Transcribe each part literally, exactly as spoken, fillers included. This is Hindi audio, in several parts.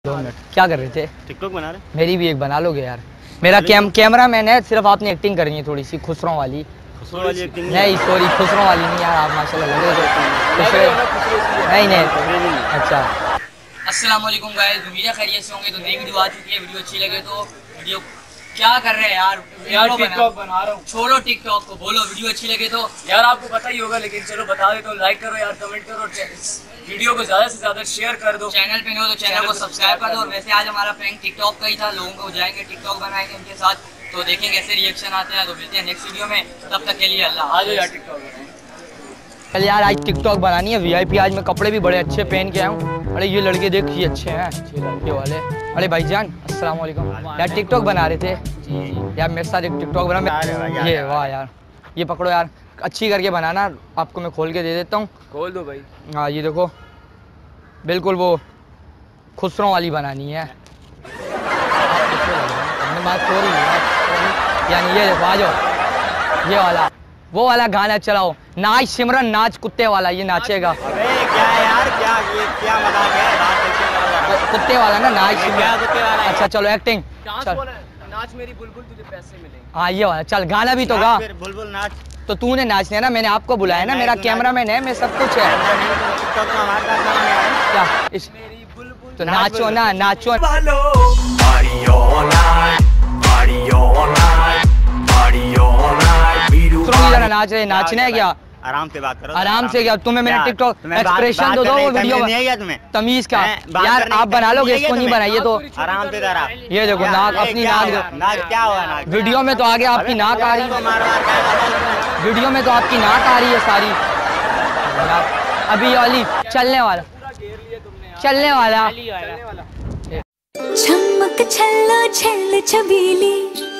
दो मिनट क्या कर रहे थे? टिकटॉक बना रहे। मेरी भी एक बना लोगे यार? मेरा कैम कैमरा मैन है, सिर्फ आपने एक्टिंग करनी है थोड़ी सी खुसरों वाली। खुसरो वाली एक्टिंग नहीं सॉरी, खुसरों वाली नहीं यार, आप माशाल्लाह लग रहे हो। नहीं नहीं अच्छा। अस्सलाम वालेकुम गाइस, उम्मीद है खैरियत से होंगे। तो नई वीडियो आ चुकी है, वीडियो अच्छी लगे तो वीडियो क्या कर रहे हैं यार यार टिकटॉक बना रहा हूँ। छोड़ो टिकटॉक को, बोलो वीडियो अच्छी लगे तो। यार आपको पता ही होगा, लेकिन चलो बता दे तो लाइक करो यार, कमेंट करो, वीडियो को ज्यादा से ज्यादा शेयर कर दो। चैनल पे नहीं हो तो चैनल को सब्सक्राइब कर दो। और वैसे आज हमारा प्रैंक टिकटॉक का ही था, लोगों को जाएंगे टिकटॉक बनाएंगे उनके साथ, तो देखेंगे कैसे रिएक्शन आते हैं। तो मिलते हैं नेक्स्ट वीडियो में, तब तक के लिए अल्लाह। आ जाओ यार टिकटॉक। चल यार आज टिकटॉक बनानी है वीआईपी। आज मैं कपड़े भी बड़े अच्छे पहन के आया हूँ। अरे ये लड़के देख ये अच्छे हैं, ये लड़के वाले। अरे भाईजान अस्सलाम वालेकुम। यार टिकटॉक बना रहे थे यार, मेरे साथ एक टिकटॉक बना। ये वाह यार, ये पकड़ो यार, अच्छी करके बनाना, आपको मैं खोल के दे देता हूँ। खोल दो भाई। हाँ ये देखो, बिल्कुल वो खुसरों वाली बनानी है। बात हो रही है यानी, ये देखो आ जाओ, ये वाला वो वाला गाना चलाओ, नाच सिमरन नाच कुत्ते वाला, ये नाचेगा। अबे क्या यार, क्या ये क्या मजाक है? रात कुत्ते वाला ना, नाच क्या कुत्ते वाला है? अच्छा चलो एक्टिंग। नाच मेरी बुलबुल, तुझे पैसे मिलेंगे। हाँ ये वाला चल, गाना भी तो गा। बुलबुल नाच। तो तूने नाचना है ना, मैंने आपको बुलाया ना, मेरा कैमरामैन है, मैं सब कुछ है। क्या इस तो नाचो ना, नाचो। नाच रहे, नाचना है क्या? आराम से बात करो। आराम से क्या? तुम्हें मैंने टिकटॉक एक्सप्रेशन तो दो, वो वीडियो नहीं है तुम्हें तमीज क्या यार? आप बना लोगे, इसको नहीं बनाइए तो। आराम से करा। ये देखो नाक, अपनी नाक नाक क्या हुआ? नाक वीडियो में तो आगे आपकी नाक आ रही है, वीडियो में तो आपकी नाक आ रही है सारी। अभी वाली चलने वाला, चलने वाला चमक छल्लो छल्ल छबीली।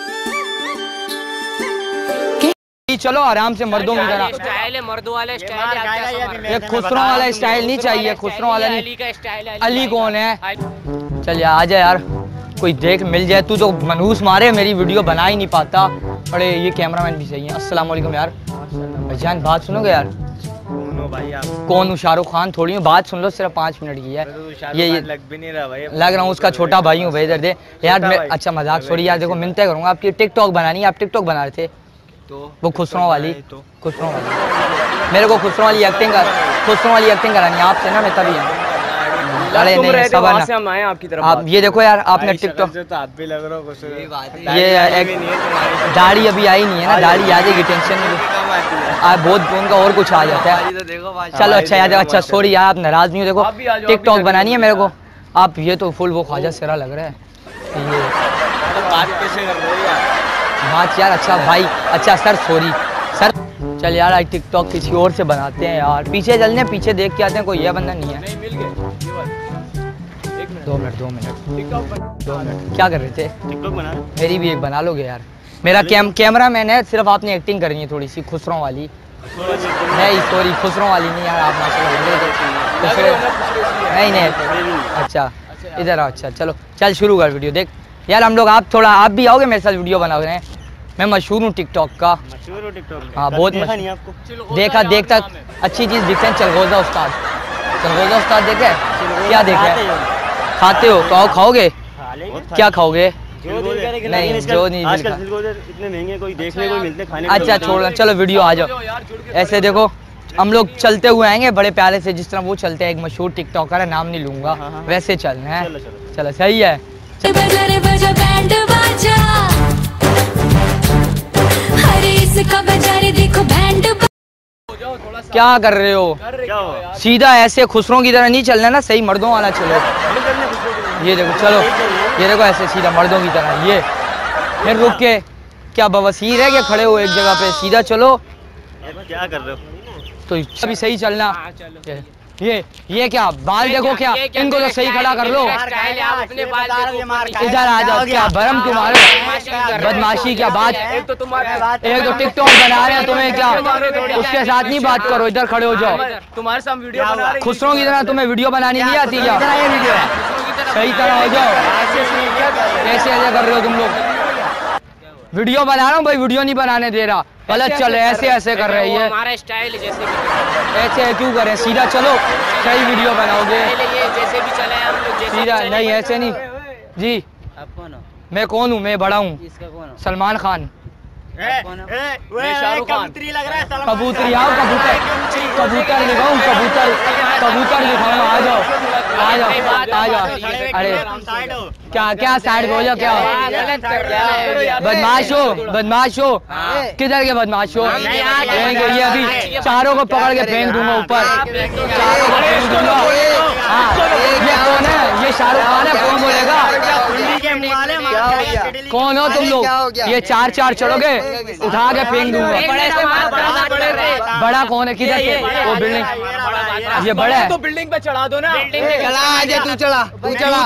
चलो आराम से मर्दों की तरह स्टाइल है, मर्दों वाला स्टाइल है। ये खुसरों वाला स्टाइल नहीं चाहिए, खुसरों वाला नहीं। अली का स्टाइल है। अली कौन है? चल यार आ जा यार, कोई देख मिल जाए। तू तो मनहूस मारे, मेरी वीडियो बना ही नहीं पाता। अरे ये कैमरामैन भी सही है। अस्सलाम वालेकुम यार। भाईजान बात सुनोगे यार? भाई आप कौन हूँ? शाहरुख खान थोड़ी हूँ, बात सुन लो, सिर्फ पाँच मिनट की है। ये ये लग भी नहीं रहा भाई। लग रहा हूँ उसका छोटा भाई हूँ भाई। इधर दे यार, मैं अच्छा मजाक सॉरी यार। देखो मिन्नतें करूँगा, आपकी टिकटॉक बनानी है, आप टिकटॉक बना रहे थे तो वो खुसरों वाली, तो खुसरों वाली मेरे को खुसरों वाली एक्टिंग कर, खुसरों वाली एक्टिंग करानी है आपसे ना, मैं तभी है। अरे नहीं सबर ना, हम आए आपकी तरफ। आप ये देखो यार, आपने टिकटॉक तो आप भी लग रहा हो। ये दाढ़ी अभी आई नहीं है ना, दाढ़ी आ जाएगी, टेंशन नहीं। आप बहुत उनका और कुछ आ जाता है। चलो अच्छा यार, अच्छा सॉरी यार, आप नाराज नहीं हो। देखो टिकटॉक बनानी है मेरे को, आप ये तो फुल वो ख्वाजा सिरा लग रहा है। ये बात कैसे कर रहे हो यार? बात यार, अच्छा भाई, अच्छा सर सॉरी सर। चल यार आज टिकटॉक किसी और से बनाते हैं यार, पीछे चलने, पीछे देख के आते हैं, कोई यह बंदा नहीं है। दो मिनट दो मिनट दो मिनट क्या कर रहे थे? टिकटॉक बना रहे। मेरी भी एक बना लोगे यार? मेरा कैम कैमरा मैन है, सिर्फ आपने एक्टिंग करनी है थोड़ी सी खुसरों वाली। नहीं सॉरी, खुसरों वाली नहीं यार, आप माशाल्लाह लग रहे थे। नहीं नहीं अच्छा इधर आओ। अच्छा चलो चल शुरू कर वीडियो। देख यार हम लोग, आप थोड़ा आप भी आओगे मेरे साथ वीडियो बना रहे हैं। मैं मशहूर हूँ टिकटॉक का। मशहूर हो टिकटॉक? हाँ बहुत देखा मशहूर। नहीं आपको? देखा देखता अच्छी चीज़ दिखते हैं। चलगोजा उस्ताद, चलगोजा उस्ताद देखे? क्या देखे? खाते हो तो आओ, खाओगे? क्या खाओगे? नहीं जो नहीं इतने महंगे कोई देखने को मिलते खाने। अच्छा छोड़ो, चलो वीडियो आ जाओ। ऐसे देखो हम लोग चलते हुए आएंगे बड़े प्यारे से, जिस तरह वो चलते हैं। एक मशहूर टिकटॉकर है, नाम नहीं लूंगा, वैसे चलना है। चलो सही है। क्या कर रहे हो? सीधा ऐसे खुसरों की तरह नहीं चलना ना, सही मर्दों वाला चलो। ये देखो चलो, ये देखो ऐसे सीधा मर्दों की तरह। ये फिर रुक के क्या बवसीर है कि खड़े हो एक जगह पे? सीधा चलो। क्या कर रहे हो? तो अभी सही चलना। ये ये क्या बाल देखो, क्या इनको तो सही खड़ा कर लो। इधर आ जाओ, क्या भरम तुम्हारे बदमाशी क्या बात? एक तो टिकटॉक बना रहे हैं, तुम्हें क्या उसके साथ नहीं बात करो, इधर खड़े हो जाओ। तुम्हारे साथ वीडियो बना रहे हैं। खुसरों की तरह तुम्हें वीडियो बनानी नहीं आती क्या? सही तरह हो जाओ। कैसे ऐसे कर रहे हो तुम लोग? वीडियो बना रहा हूँ भाई, वीडियो नहीं बनाने दे रहा। गलत चले, ऐसे ऐसे कर रही है। हमारा स्टाइल जैसे भी ऐसे क्यों करें? सीधा चलो, सही वीडियो बनाओगे। ये जैसे भी चले हम लोग सीधा नहीं ऐसे नहीं जी। आप कौन हो? मैं कौन हूँ? मैं बड़ा हूँ, इसका कौन हो? सलमान खान। कबूतरी लग रहा है सलमान कबूतरी आओ, कबूतर कबूतर दिखाऊं, कबूतर कबूतर दिखाऊं, आ जाओ आ जाओ आ जाओ। अरे क्या क्या साइड बोलो, क्या बदमाश हो, बदमाश हो, किधर के बदमाश हो? ये अभी चारों को पकड़ के फेंक दूंगा ऊपर, चारों को फेंक दूंगा। हाँ ये कौन है? ये शाहरुख खान है, कौन बोलेगा? कौन हो तुम लोग? ये चार चार चढ़ोगे, उठा के फेंक दूंगा। बड़ा कौन है? किधर से? वो बिल्डिंग, ये बड़ा है तो बिल्डिंग पे चढ़ा दो ना। चला आजा, तू चला तू चला।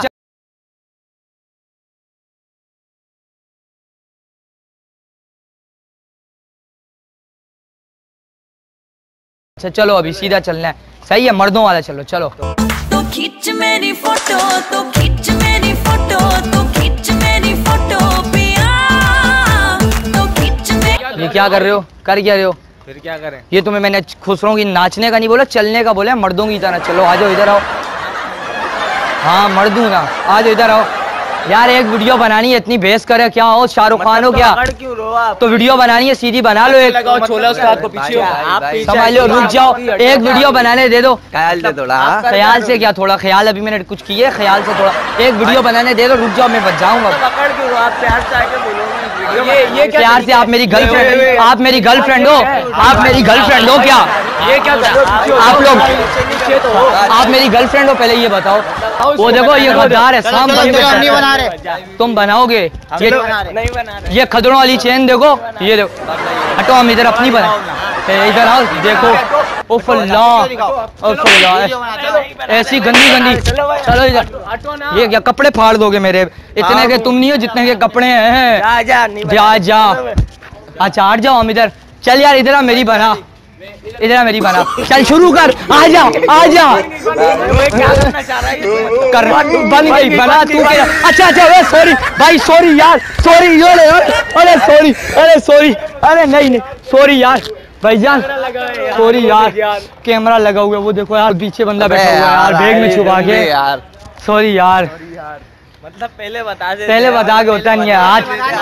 अच्छा चलो अभी सीधा चलना है, सही है, मर्दों वाला चलो चलो। तो खींच मेरी फोटो, तो खींच मेरी फोटो, तो खींच मेरी फोटो पिया, तो खींच मेरी। ये क्या कर रहे हो? कर क्या रहे हो? फिर क्या करें? ये तुम्हें मैंने खुसरों की नाचने का नहीं बोला, चलने का बोला है, मर्दों की तरह चलो। आ जाओ इधर आओ। हाँ मर्द हूँ ना, आ जाओ इधर आओ। यार एक वीडियो बनानी है, इतनी बहस करे क्या हो? शाहरुख खान हो क्या? क्यों रो आप? तो वीडियो बनानी है, सीधी बना लो एक। लगाओ छोला उसके हाथ को पीछे हो। आप पीछे समझ लो, रुक जाओ, एक वीडियो बनाने दे दो। ख्याल दे थोड़ा। ख्याल से क्या थोड़ा ख्याल? अभी मैंने कुछ किए ख्याल से, थोड़ा एक वीडियो बनाने दे दो, रुक जाओ, मैं बच जाऊंगा। पकड़ क्यों रो आप? प्यार से आके बोलो। ये ये क्या प्यार से आप मेरी गर्लफ्रेंड, आप मेरी गर्लफ्रेंड हो, आप मेरी गर्लफ्रेंड हो क्या? ये क्या कर रहे हो? आप लोग नीचे तो हो। आप मेरी गर्लफ्रेंड हो? पहले ये बताओ। वो देखो ये गद्दार है, शाम बंद नहीं बना रहे। तुम बनाओगे ये? नहीं बना रहे। ये खदड़ों वाली चेन देखो, ये देखो, हटो हम इधर अपनी बना। ए, इधर आओ देखो। उफ अल्लाह, उफ अल्लाह, ऐसी गंदी गंदी। चलो इधर। ये क्या कपड़े फाड़ दोगे मेरे? इतने के तुम नहीं हो जितने के कपड़े हैं। जा जा नहीं जा जा, अच्छा हट जाओ हम इधर। चल यार इधर आ, मेरी बना, इधर आ मेरी बना। चल शुरू कर, आजा आजा। क्या करना चाह रहा है? कर बन गई बना तू के। अच्छा अच्छा वे सॉरी भाई, सॉरी यार, सॉरी यार, अरे सॉरी, अरे सॉरी, अरे नहीं नहीं सॉरी यार भाईजान, सॉरी यार, कैमरा लगा हुआ है वो देखो यार, पीछे बंदा बैठा हुआ है यार, बैग में छुपा के यार, सॉरी यार। मतलब पहले बता दे, पहले बता के होता नहीं है आज।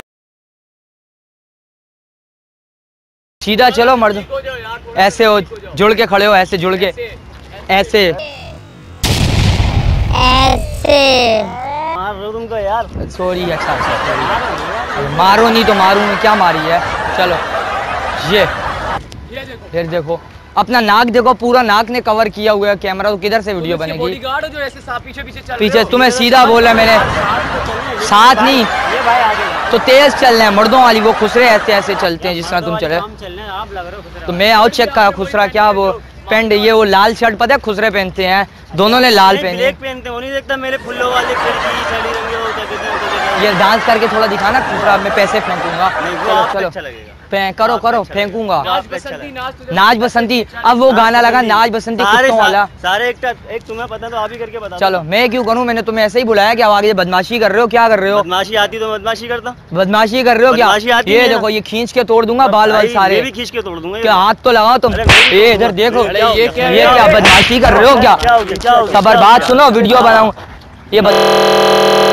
सीधा चलो मर्द, ऐसे हो, जुड़ के खड़े हो, ऐसे जुड़ के, ऐसे ऐसे मार रहा हूं तुमको यार। सॉरी। अच्छा अच्छा सॉरी, मारो नहीं तो मारूं मैं, क्या मारी है? चलो ये फिर देखो अपना नाक देखो, पूरा नाक ने कवर किया हुआ है कैमरा, तो किधर से वीडियो बनेगी? बॉडीगार्ड हो जो ऐसे साथ पीछे पीछे चल पीछे तुम्हें सीधा बोला मैंने, साथ नहीं ये भाई आगे तो तेज चलना है, मर्दों वाली वो खुसरे ऐसे ऐसे चलते हैं जिस तरह तुम चले। हम चलने आप लग रहे हो खुसरा। तो मैं आओ चेक का खुसरा क्या वो पेंट, ये वो लाल शर्ट पता है खुसरे पहनते हैं, दोनों ने लाल पहने। ब्लैक पहनते हो नहीं देखता मेरे फुल्लो वाले खिड़की चली रंगे हो क्या कहते हैं? ये डांस करके थोड़ा दिखाना खुसरा, मैं पैसे फेंकूंगा। नहीं वो चलो आप चलो अच्छा लगेगा। फेंक करो करो फेंकूंगा। नाच बसंती, नाच तुझे- नाच बसंती, अब वो गाना लगा नाच बसंती सारे कुत्तों वाला। सारे एक एक तुम्हें पता तो आप ही करके बता दो। चलो मैं क्यों करूं, मैंने तुम्हें ऐसे ही बुलाया कि अब आगे बदमाशी कर रहे हो, क्या कर रहे हो? बदमाशी आती तो बदमाशी करता। बदमाशी कर रहे हो क्या? बदमाशी आती ये है ना। देखो ये खींच के तोड़ दूंगा बाल वाल भाई, सारे। मैं भी खींच के तोड़ दूंगा ये। क्या हाथ तो लगाओ तुम, अरे मेरी ये तो- इधर देखो, अरे ये क्या- ये क्या बदमाशी कर रहे हो क्या? क्या हो गया? क्या हो गया? खबर बात सुनो, वीडियो बनाऊं ये बद...